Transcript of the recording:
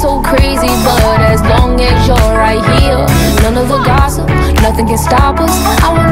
so crazy, but as long as you're right here, none of the gossip, nothing can stop us. I